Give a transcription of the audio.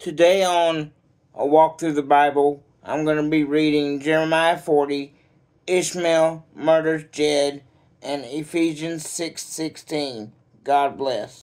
Today on A Walk Through the Bible, I'm going to be reading Jeremiah 40, Ishmael murders Jed, and Ephesians 6:16. God bless.